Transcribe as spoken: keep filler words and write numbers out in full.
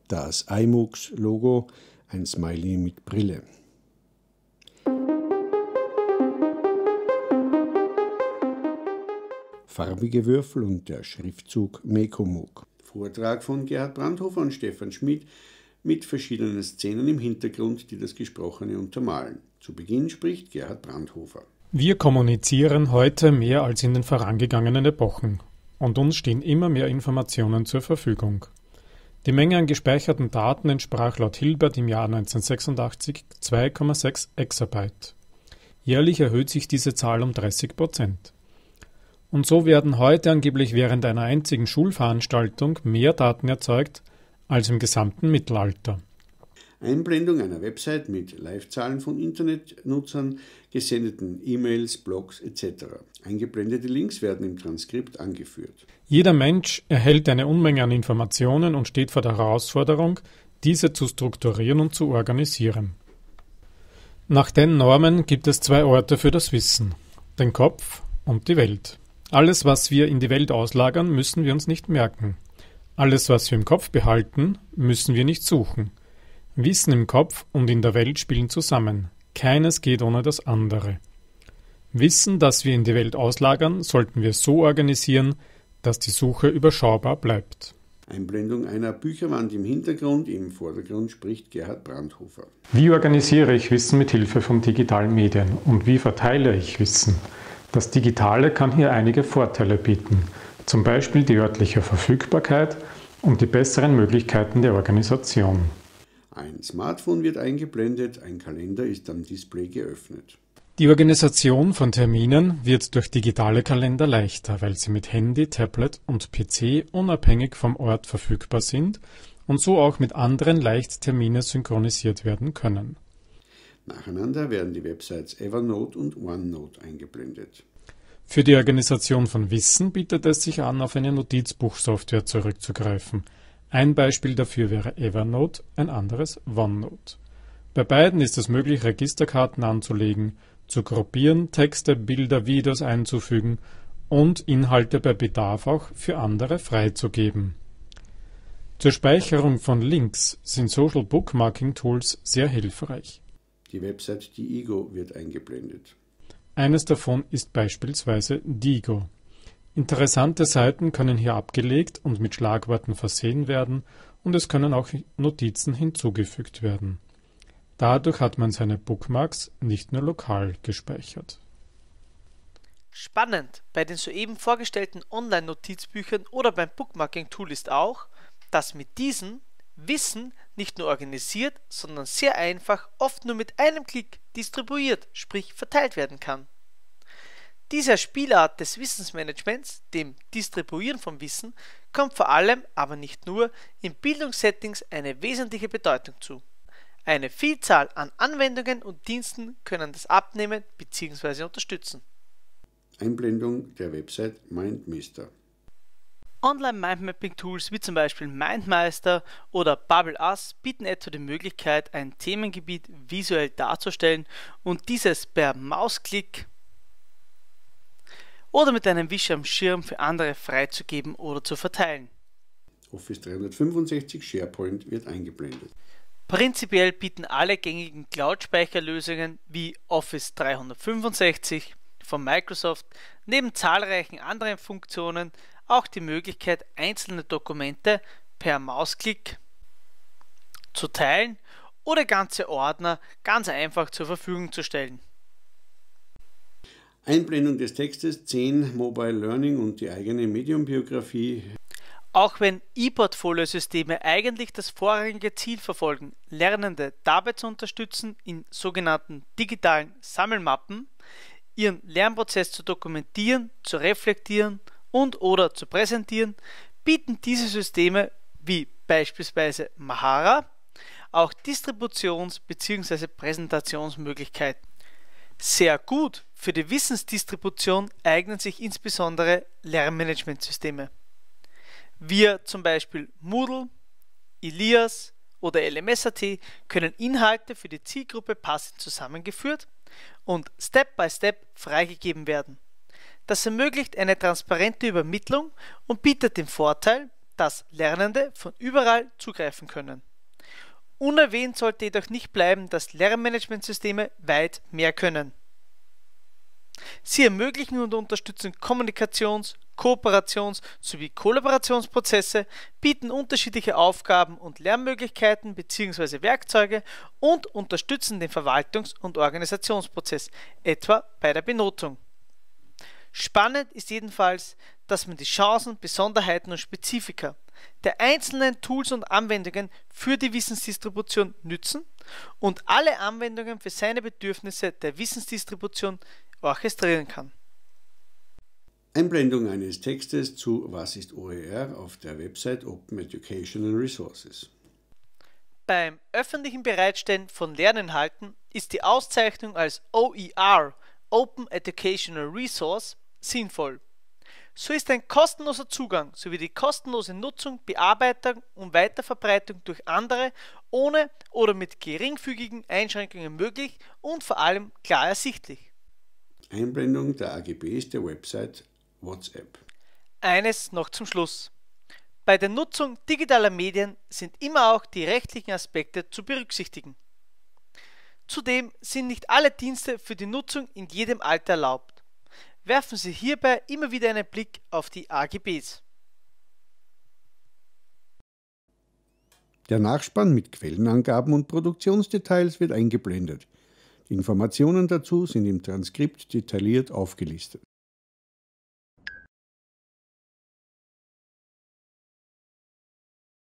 Das iMux-Logo, ein Smiley mit Brille. Farbige Würfel und der Schriftzug Mekomuk. Vortrag von Gerhard Brandhofer und Stefan Schmid mit verschiedenen Szenen im Hintergrund, die das Gesprochene untermalen. Zu Beginn spricht Gerhard Brandhofer. Wir kommunizieren heute mehr als in den vorangegangenen Epochen und uns stehen immer mehr Informationen zur Verfügung. Die Menge an gespeicherten Daten entsprach laut Hilbert im Jahr neunzehnhundertsechsundachtzig zwei Komma sechs Exabyte. Jährlich erhöht sich diese Zahl um dreißig Prozent. Und so werden heute angeblich während einer einzigen Schulveranstaltung mehr Daten erzeugt als im gesamten Mittelalter. Einblendung einer Website mit Live-Zahlen von Internetnutzern, gesendeten E-Mails, Blogs et cetera. Eingeblendete Links werden im Transkript angeführt. Jeder Mensch erhält eine Unmenge an Informationen und steht vor der Herausforderung, diese zu strukturieren und zu organisieren. Nach den Normen gibt es zwei Orte für das Wissen: den Kopf und die Welt. Alles, was wir in die Welt auslagern, müssen wir uns nicht merken. Alles, was wir im Kopf behalten, müssen wir nicht suchen. Wissen im Kopf und in der Welt spielen zusammen. Keines geht ohne das andere. Wissen, das wir in die Welt auslagern, sollten wir so organisieren, dass die Suche überschaubar bleibt. Einblendung einer Bücherwand im Hintergrund, im Vordergrund spricht Gerhard Brandhofer. Wie organisiere ich Wissen mit Hilfe von digitalen Medien und wie verteile ich Wissen? Das Digitale kann hier einige Vorteile bieten, zum Beispiel die örtliche Verfügbarkeit und die besseren Möglichkeiten der Organisation. Ein Smartphone wird eingeblendet, ein Kalender ist am Display geöffnet. Die Organisation von Terminen wird durch digitale Kalender leichter, weil sie mit Handy, Tablet und P C unabhängig vom Ort verfügbar sind und so auch mit anderen leicht Termine synchronisiert werden können. Nacheinander werden die Websites Evernote und OneNote eingeblendet. Für die Organisation von Wissen bietet es sich an, auf eine Notizbuchsoftware zurückzugreifen. Ein Beispiel dafür wäre Evernote, ein anderes OneNote. Bei beiden ist es möglich, Registerkarten anzulegen, zu gruppieren, Texte, Bilder, Videos einzufügen und Inhalte bei Bedarf auch für andere freizugeben. Zur Speicherung von Links sind Social Bookmarking Tools sehr hilfreich. Die Website Diigo wird eingeblendet. Eines davon ist beispielsweise Diigo. Interessante Seiten können hier abgelegt und mit Schlagworten versehen werden und es können auch Notizen hinzugefügt werden. Dadurch hat man seine Bookmarks nicht nur lokal gespeichert. Spannend bei den soeben vorgestellten Online-Notizbüchern oder beim Bookmarking-Tool ist auch, dass mit diesen Wissen nicht nur organisiert, sondern sehr einfach, oft nur mit einem Klick distribuiert, sprich verteilt werden kann. Dieser Spielart des Wissensmanagements, dem Distribuieren von Wissen, kommt vor allem, aber nicht nur, in Bildungssettings eine wesentliche Bedeutung zu. Eine Vielzahl an Anwendungen und Diensten können das abnehmen bzw. unterstützen. Einblendung der Website MindMeister. Online-Mindmapping-Tools wie zum Beispiel MindMeister oder BubbleUs bieten etwa die Möglichkeit, ein Themengebiet visuell darzustellen und dieses per Mausklick oder mit einem Wisch am Schirm für andere freizugeben oder zu verteilen. Office dreihundertfünfundsechzig SharePoint wird eingeblendet. Prinzipiell bieten alle gängigen Cloud-Speicherlösungen wie Office dreihundertfünfundsechzig von Microsoft neben zahlreichen anderen Funktionen auch die Möglichkeit, einzelne Dokumente per Mausklick zu teilen oder ganze Ordner ganz einfach zur Verfügung zu stellen. Einblendung des Textes, zehn Mobile Learning und die eigene Medium-Biografie. Auch wenn E-Portfolio-Systeme eigentlich das vorrangige Ziel verfolgen, Lernende dabei zu unterstützen, in sogenannten digitalen Sammelmappen ihren Lernprozess zu dokumentieren, zu reflektieren und oder zu präsentieren, bieten diese Systeme wie beispielsweise Mahara auch Distributions- bzw. Präsentationsmöglichkeiten. Sehr gut für die Wissensdistribution eignen sich insbesondere Lernmanagementsysteme. Wir zum Beispiel Moodle, Elias oder L M S Punkt A T können Inhalte für die Zielgruppe passend zusammengeführt und Step by Step freigegeben werden. Das ermöglicht eine transparente Übermittlung und bietet den Vorteil, dass Lernende von überall zugreifen können. Unerwähnt sollte jedoch nicht bleiben, dass Lernmanagementsysteme weit mehr können. Sie ermöglichen und unterstützen Kommunikations-, Kooperations- sowie Kollaborationsprozesse, bieten unterschiedliche Aufgaben und Lernmöglichkeiten bzw. Werkzeuge und unterstützen den Verwaltungs- und Organisationsprozess, etwa bei der Benotung. Spannend ist jedenfalls, dass man die Chancen, Besonderheiten und Spezifika der einzelnen Tools und Anwendungen für die Wissensdistribution nützen und alle Anwendungen für seine Bedürfnisse der Wissensdistribution orchestrieren kann. Einblendung eines Textes zu Was ist O E R auf der Website Open Educational Resources. Beim öffentlichen Bereitstellen von Lerninhalten ist die Auszeichnung als O E R, Open Educational Resource, sinnvoll. So ist ein kostenloser Zugang sowie die kostenlose Nutzung, Bearbeitung und Weiterverbreitung durch andere ohne oder mit geringfügigen Einschränkungen möglich und vor allem klar ersichtlich. Einblendung der A G Bs der Website WhatsApp. Eines noch zum Schluss. Bei der Nutzung digitaler Medien sind immer auch die rechtlichen Aspekte zu berücksichtigen. Zudem sind nicht alle Dienste für die Nutzung in jedem Alter erlaubt. Werfen Sie hierbei immer wieder einen Blick auf die A G Bs. Der Nachspann mit Quellenangaben und Produktionsdetails wird eingeblendet. Die Informationen dazu sind im Transkript detailliert aufgelistet.